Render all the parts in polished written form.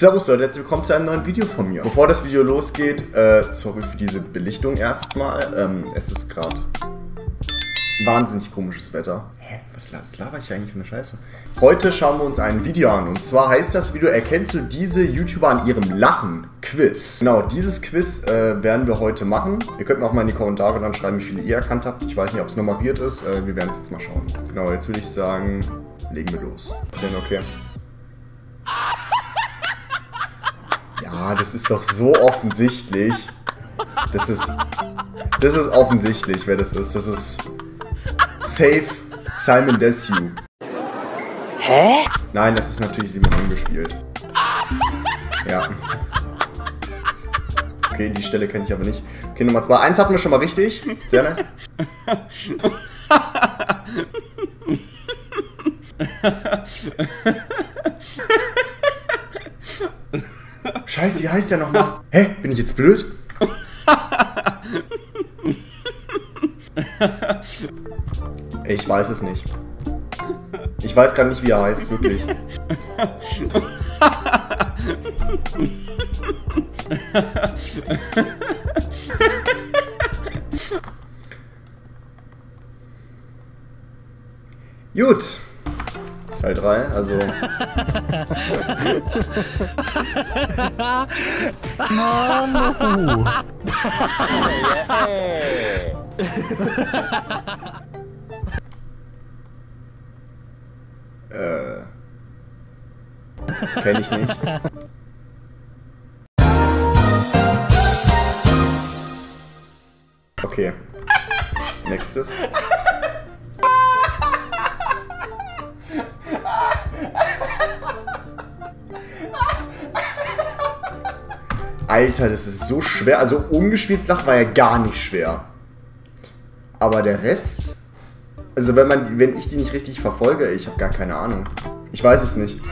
Servus Leute, herzlich willkommen zu einem neuen Video von mir. Bevor das Video losgeht, sorry für diese Belichtung erstmal. Es ist gerade wahnsinnig komisches Wetter. Hä? Was laber ich eigentlich für eine Scheiße? Heute schauen wir uns ein Video an. Und zwar heißt das Video, erkennst du diese YouTuber an ihrem Lachen? Quiz. Genau, dieses Quiz werden wir heute machen. Ihr könnt mir auch mal in die Kommentare dann schreiben, wie viele ihr erkannt habt. Ich weiß nicht, ob es nummeriert ist. Wir werden es jetzt mal schauen. Genau, jetzt würde ich sagen, legen wir los. Ist denn okay? Ja, das ist doch so offensichtlich. Das ist offensichtlich, wer das ist. Das ist safe Simon Desue. Hä? Nein, das ist natürlich Simon angespielt. Ja. Okay, die Stelle kenne ich aber nicht. Okay, Nummer 2. 1 hatten wir schon mal richtig. Sehr nice. Scheiße, wie heißt der nochmal? Hä? Bin ich jetzt blöd? Ich weiß es nicht. Ich weiß gar nicht, wie er heißt, wirklich. Gut. Teil 3, also... Manu! Kenn ich nicht. Okay. Nächstes. Alter, das ist so schwer. Also ungespieltes Lachen war ja gar nicht schwer. Aber der Rest... Also wenn ich die nicht richtig verfolge, ich habe gar keine Ahnung. Ich weiß es nicht.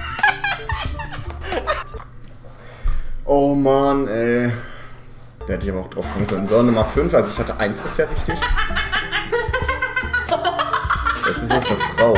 Oh Mann, ey. Da hätte ich aber auch drauf kommen können. So, Nummer 5. Also ich hatte 1 bisher richtig. Jetzt ist es eine Frau.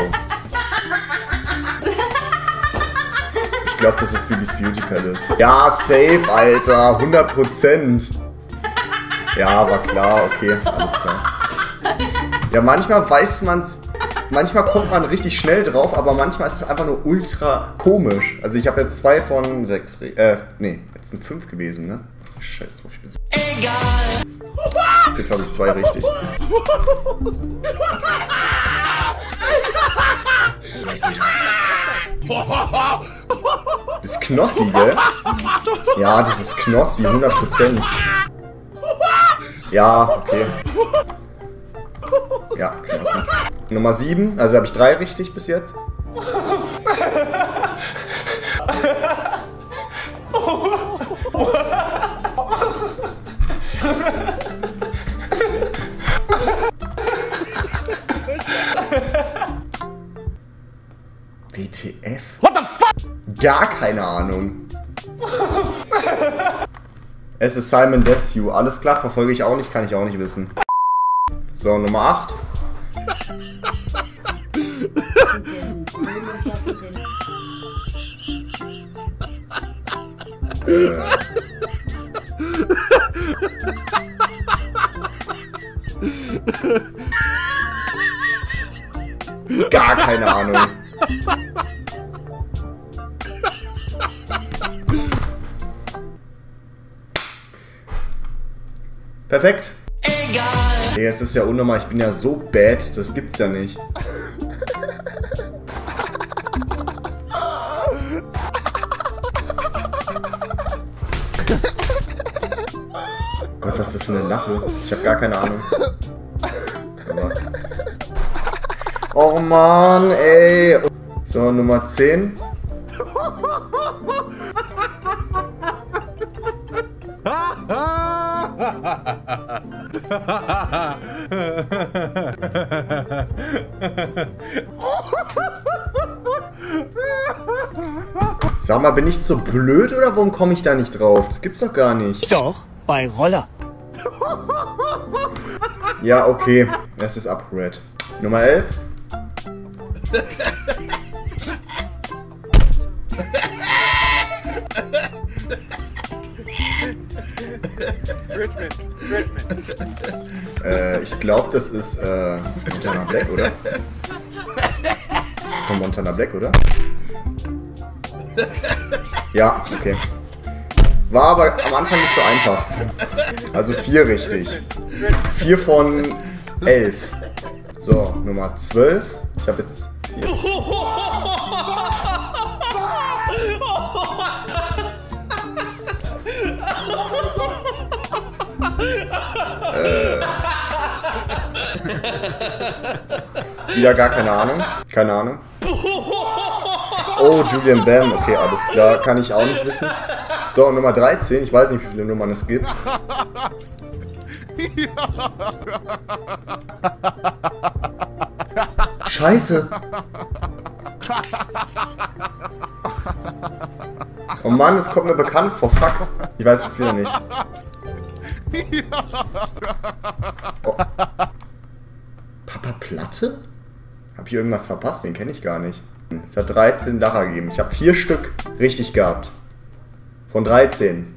Ich glaube, das ist Bibis Beauty Palace. Ja, safe, Alter. 100%. Ja, war klar. Okay, alles klar. Ja, manchmal weiß man's. Manchmal kommt man richtig schnell drauf, aber manchmal ist es einfach nur ultra komisch. Also ich habe jetzt 2 von 6. Nee, jetzt sind 5 gewesen, ne? Scheiß drauf, ich bin so. Egal! Für, glaube ich, 2 richtig. Das ist Knossi, gell? Ja, das ist Knossi, 100%. Ja, okay. Ja, Knossi. Nummer 7, also habe ich 3 richtig bis jetzt. WTF? What the fuck? Gar keine Ahnung. Es ist Simon Desue. Alles klar, verfolge ich auch nicht, kann ich auch nicht wissen. So, Nummer 8. Gar keine Ahnung. Perfekt. Egal. Ey, es ist ja unnormal, ich bin ja so bad, das gibt's ja nicht. Gott, was ist das für eine Lache? Ich habe gar keine Ahnung. Aber... Oh Mann, ey. So, Nummer 10. Sag mal, bin ich so blöd oder warum komme ich da nicht drauf? Das gibt's doch gar nicht. Doch, bei Roller. Ja, okay. Das ist Upgrade. Nummer 11. Ich glaube, das ist Montana Black, oder? Von Montana Black, oder? Ja, okay. War aber am Anfang nicht so einfach. Also 4 richtig. 4 von 11. So, Nummer 12. Ich habe jetzt 4. Wieder gar keine Ahnung. Keine Ahnung. Oh, Julian Bam. Okay, alles klar. Kann ich auch nicht wissen. So, Nummer 13. Ich weiß nicht, wie viele Nummern es gibt. Scheiße. Oh Mann, es kommt mir bekannt vor. Fuck. Ich weiß es wieder nicht. Oh. Papa Platte? Hab ich irgendwas verpasst? Den kenne ich gar nicht. Es hat 13 Lacher gegeben. Ich habe 4 Stück richtig gehabt. Von 13.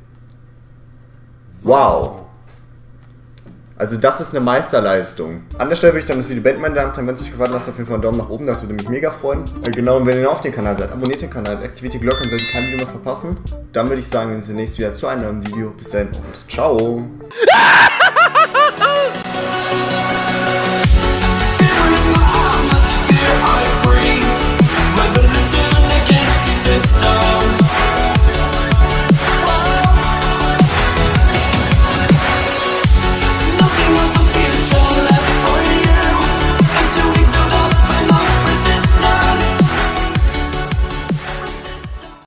Wow. Also das ist eine Meisterleistung. An der Stelle würde ich dann das Video beenden, meine Damen und Herren. Wenn es euch gefallen hat, lasst auf jeden Fall einen Daumen nach oben. Das würde mich mega freuen. Genau, und wenn ihr neu auf dem Kanal seid, abonniert den Kanal, aktiviert die Glocke und solltet kein Video mehr verpassen. Dann würde ich sagen, wir sehen uns demnächst wieder zu einem neuen Video. Bis dahin und ciao.